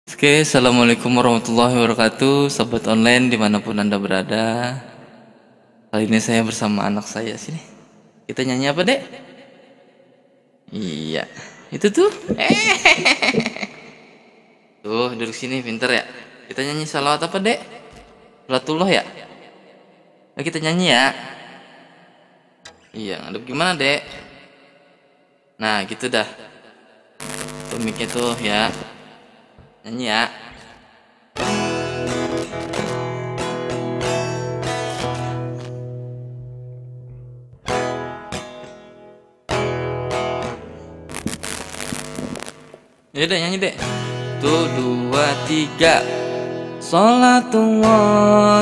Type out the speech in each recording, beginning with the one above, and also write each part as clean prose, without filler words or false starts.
Oke, assalamualaikum warahmatullahi wabarakatuh, sobat online dimanapun anda berada. Kali ini saya bersama anak saya sini. Kita nyanyi apa dek? Iya, itu tuh. Tuh duduk sini, pinter ya. Kita nyanyi salawat apa dek? Salatullah ya. Nah, kita nyanyi ya. Iya, ngadep gimana dek? Nah gitu dah. Tuh mic-nya tuh ya. Nyanyi ya. Ya udah nyanyi dek. Tuh dua tiga. Salatullah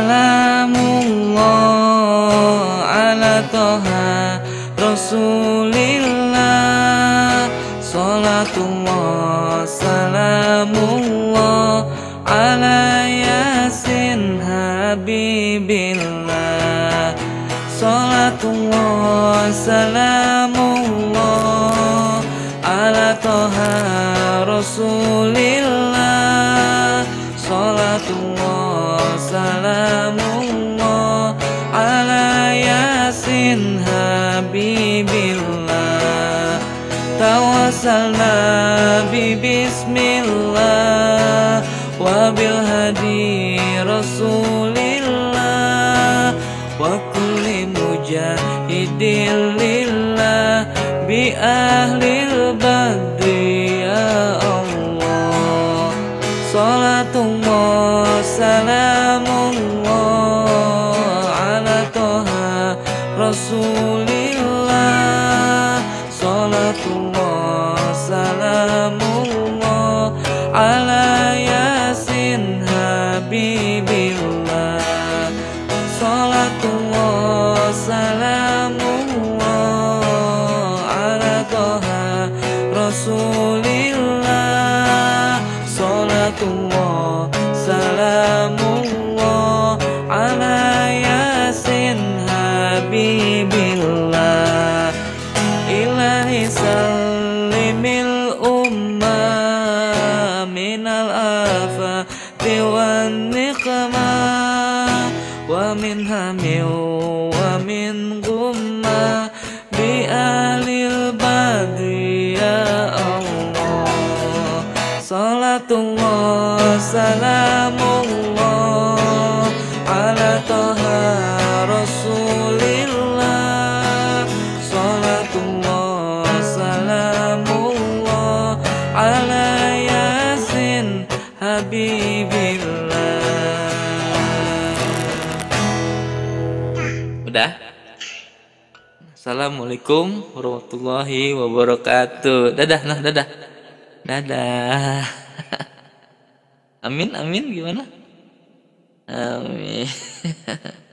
salamullah ala toha rasulillah. Salatullah salamullah ala yasin habibillah. Salatullah salamullah ala toha rasulillah. Salatullah salamullah ala yasin habibillah. Tawassalna bi bismillah wa bil hadi rasulillah wa kulli mujahidin lillah bi ahlil badri ya Allah. Salatullah salamullah ala toha rasulillah. Salatullah salamullah ala yasin habibillah. Salatullah salamullah ala toha rasulillah. Salatullah salamullah ala yasin habibillah. Ilahi sallimil ummah minal afati wan niqmah wa min hamil wa min gummah bi ahlil badri ya Allah. Salatullah salamullah ala toha rasulillah. Salatullah salamullah ala yasin habibillah. Udah. Assalamualaikum warahmatullahi wabarakatuh. Dadah, nah dadah. Dadah. Amin, amin gimana? Amin.